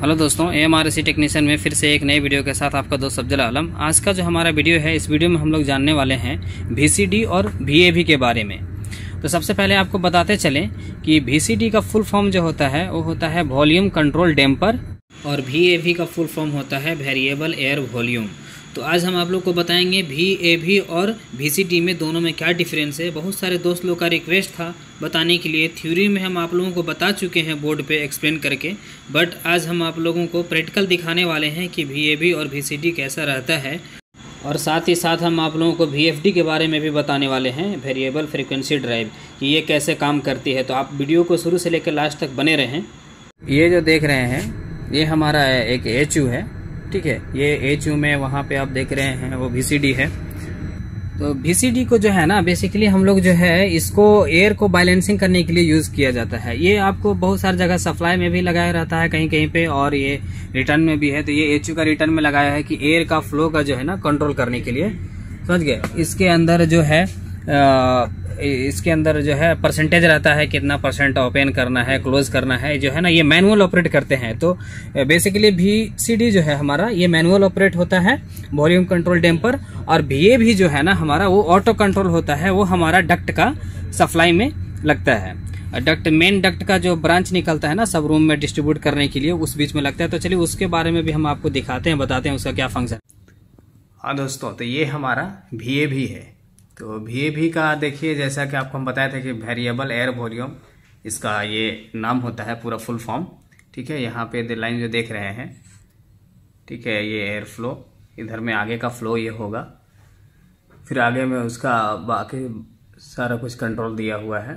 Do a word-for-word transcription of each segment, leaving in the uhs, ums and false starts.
Hello दोस्तों, A M R C technician में फिर से एक नए वीडियो के साथ आपका दोस्त अफजल आलम। आज का जो हमारा वीडियो है, इस वीडियो में हम लोग जानने वाले हैं वी सी डी और वी ए वी के बारे में। तो सबसे पहले आपको बताते चलें कि वी सी डी का फुल फॉर्म जो होता है वो होता है वॉल्यूम कंट्रोल डैम्पर, और वी ए वी का फुल फॉर्म होता है वेरिएबल एयर वॉल्यूम। तो आज हम आप लोग को बताएंगे वी ए वी और वी सी डी में दोनों में क्या डिफरेंस है। बहुत सारे दोस्त लोग का रिक्वेस्ट था बताने के लिए। थ्योरी में हम आप लोगों को बता चुके हैं बोर्ड पे एक्सप्लेन करके, बट आज हम आप लोगों को प्रैक्टिकल दिखाने वाले हैं कि वी ए वी और वी सी डी कैसा रहता है, और साथ ही साथ हम आप लोगों को वी एफ डी के बारे में भी बताने वाले हैं, वेरिएबल फ्रीक्वेंसी ड्राइव, कि ये कैसे काम करती है। तो आप वीडियो को शुरू से लेकर लास्ट तक बने रहें। ये जो देख रहे हैं ये हमारा एक एच यू है, ठीक है। ये एच यू में वहाँ पे आप देख रहे हैं वो वी सी डी है। तो वी सी डी को जो है ना, बेसिकली हम लोग जो है इसको एयर को बैलेंसिंग करने के लिए यूज किया जाता है। ये आपको बहुत सारी जगह सप्लाई में भी लगाया रहता है कहीं कहीं पे, और ये रिटर्न में भी है। तो ये एच यू का रिटर्न में लगाया है कि एयर का फ्लो का जो है ना कंट्रोल करने के लिए, समझ गए। इसके अंदर जो है आ, इसके अंदर जो है परसेंटेज रहता है, कितना परसेंट ओपन करना है, क्लोज करना है, जो है ना ये मैनुअल ऑपरेट करते हैं। तो बेसिकली वी सी डी जो है हमारा ये मैनुअल ऑपरेट होता है, वॉल्यूम कंट्रोल डैम्पर। और वी ए वी जो है ना हमारा वो ऑटो कंट्रोल होता है, वो हमारा डक्ट का सप्लाई में लगता है। डक्ट मेन डक्ट का जो ब्रांच निकलता है ना सब रूम में डिस्ट्रीब्यूट करने के लिए, उस बीच में लगता है। तो चलिए उसके बारे में भी हम आपको दिखाते हैं, बताते हैं उसका क्या फंक्शन। हाँ दोस्तों, तो ये हमारा वी ए वी है। तो वी ए वी का देखिए, जैसा कि आपको हम बताए थे कि वेरिएबल एयर वॉल्यूम इसका ये नाम होता है, पूरा फुल फॉर्म, ठीक है। यहाँ पे लाइन जो देख रहे हैं, ठीक है, ये एयर फ्लो, इधर में आगे का फ्लो ये होगा, फिर आगे में उसका बाकी सारा कुछ कंट्रोल दिया हुआ है।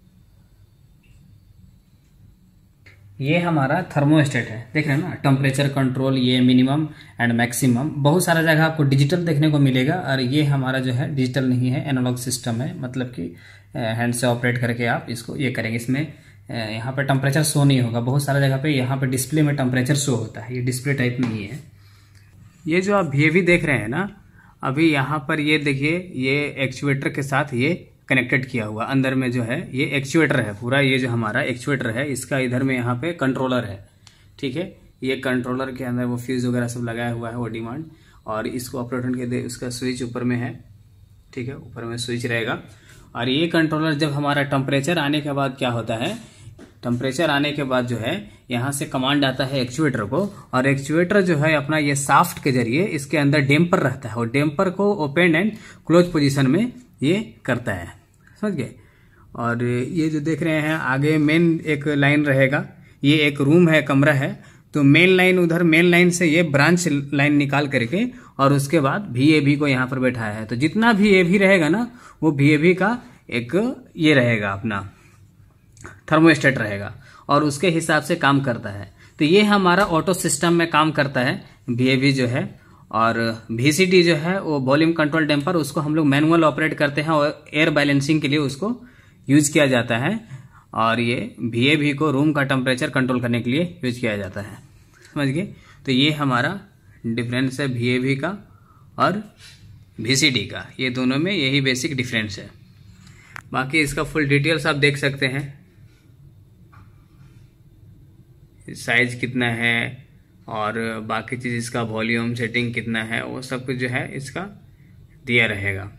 ये हमारा थर्मोस्टेट है, देख रहे हैं ना, टेम्परेचर कंट्रोल, ये मिनिमम एंड मैक्सिमम। बहुत सारा जगह आपको डिजिटल देखने को मिलेगा, और ये हमारा जो है डिजिटल नहीं है, एनालॉग सिस्टम है, मतलब कि हैंड से ऑपरेट करके आप इसको ये करेंगे। इसमें यहाँ पे टेम्परेचर शो नहीं होगा, बहुत सारा जगह पे यहाँ पे डिस्प्ले में टेम्परेचर शो होता है, ये डिस्प्ले टाइप नहीं है। ये जो आप वी ए वी देख रहे हैं ना, अभी यहाँ पर ये देखिए, ये एक्चुएटर के साथ ये कनेक्टेड किया हुआ, अंदर में जो है ये एक्चुएटर है पूरा। ये जो हमारा एक्चुएटर है इसका इधर में यहाँ पे कंट्रोलर है, ठीक है। ये कंट्रोलर के अंदर वो फ्यूज वगैरह सब लगाया हुआ है, वो डिमांड, और इसको ऑपरेटर के दे, उसका स्विच ऊपर में है, ठीक है, ऊपर में स्विच रहेगा। और ये कंट्रोलर जब हमारा टेम्परेचर आने के बाद क्या होता है, टेम्परेचर आने के बाद जो है यहाँ से कमांड आता है एक्चुएटर को, और एक्चुएटर जो है अपना ये साफ्ट के जरिए इसके अंदर डेम्पर रहता है, और डेम्पर को ओपन एंड क्लोज पोजीशन में ये करता है, समझ गए। और ये जो देख रहे हैं आगे मेन एक लाइन रहेगा, ये एक रूम है, कमरा है। तो मेन लाइन, उधर मेन लाइन से ये ब्रांच लाइन निकाल करके, और उसके बाद वी ए वी को यहाँ पर बैठाया है। तो जितना वी ए वी रहेगा ना, वो वी ए वी का एक ये रहेगा, अपना थर्मोस्टेट रहेगा, और उसके हिसाब से काम करता है। तो ये हमारा ऑटो सिस्टम में काम करता है वी ए वी जो है। और वी सी डी जो है वो वॉल्यूम कंट्रोल डैम्पर, उसको हम लोग मैनुअल ऑपरेट करते हैं, और एयर बैलेंसिंग के लिए उसको यूज किया जाता है। और ये वी ए वी को रूम का टेम्परेचर कंट्रोल करने के लिए यूज किया जाता है, समझ गए। तो ये हमारा डिफरेंस है वी ए वी का और वी सी डी का, ये दोनों में यही बेसिक डिफरेंस है। बाकी इसका फुल डिटेल्स आप देख सकते हैं, साइज कितना है और बाकी चीज, इसका वॉल्यूम सेटिंग कितना है, वो सब कुछ जो है इसका दिया रहेगा।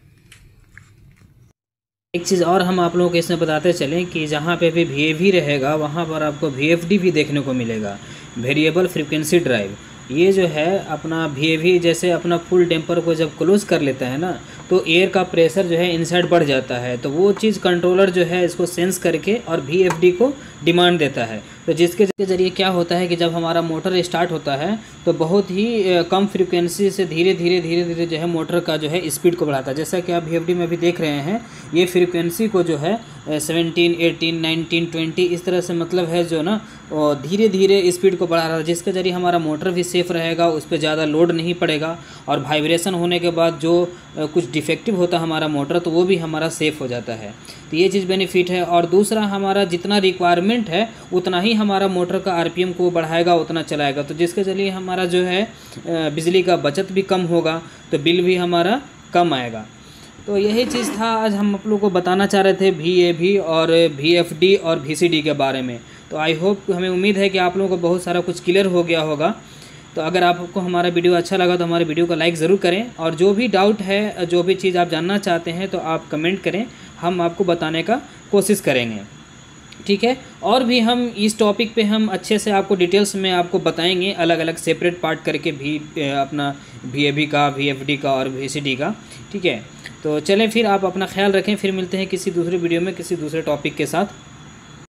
एक चीज़ और हम आप लोगों को इसमें बताते चलें कि जहाँ पे भी वी ए वी रहेगा वहाँ पर आपको वी एफ डी भी देखने को मिलेगा, वेरिएबल फ्रीक्वेंसी ड्राइव। ये जो है अपना वी ए वी जैसे अपना फुल डैम्पर को जब क्लोज कर लेता है ना, तो एयर का प्रेशर जो है इनसाइड बढ़ जाता है। तो वो चीज़ कंट्रोलर जो है इसको सेंस करके और वी एफ डी को डिमांड देता है। तो जिसके ज़रिए क्या होता है कि जब हमारा मोटर स्टार्ट होता है तो बहुत ही कम फ्रीक्वेंसी से धीरे धीरे धीरे धीरे जो है मोटर का जो है स्पीड को बढ़ाता है। जैसा कि आप वी एफ डी में भी देख रहे हैं, ये फ्रीक्वेंसी को जो है सेवनटीन, एटीन, नाइनटीन, ट्वेंटी इस तरह से मतलब है जो ना धीरे धीरे स्पीड को बढ़ा रहा है, जिसके ज़रिए हमारा मोटर भी सेफ़ रहेगा, उस पर ज़्यादा लोड नहीं पड़ेगा, और वाइब्रेशन होने के बाद जो कुछ डिफेक्टिव होता है हमारा मोटर, तो वो भी हमारा सेफ़ हो जाता है। तो ये चीज़ बेनिफिट है। और दूसरा, हमारा जितना रिक्वायरमेंट है उतना ही हमारा मोटर का आर पी एम को बढ़ाएगा, उतना चलाएगा। तो जिसके जरिए हमारा जो है बिजली का बचत भी कम होगा, तो बिल भी हमारा कम आएगा। तो यही चीज़ था आज हम आप लोगों को बताना चाह रहे थे वी ए वी और वी एफ डी और वी सी डी के बारे में। तो आई होप, हमें उम्मीद है कि आप लोगों को बहुत सारा कुछ क्लियर हो गया होगा। तो अगर आपको हमारा वीडियो अच्छा लगा तो हमारे वीडियो को लाइक ज़रूर करें, और जो भी डाउट है, जो भी चीज़ आप जानना चाहते हैं तो आप कमेंट करें, हम आपको बताने का कोशिश करेंगे, ठीक है। और भी हम इस टॉपिक पे हम अच्छे से आपको डिटेल्स में आपको बताएंगे, अलग अलग सेपरेट पार्ट करके भी, अपना वी ए बी का, वी एफ डी का और वी सी डी का, ठीक है। तो चलें फिर, आप अपना ख्याल रखें, फिर मिलते हैं किसी दूसरे वीडियो में किसी दूसरे टॉपिक के साथ।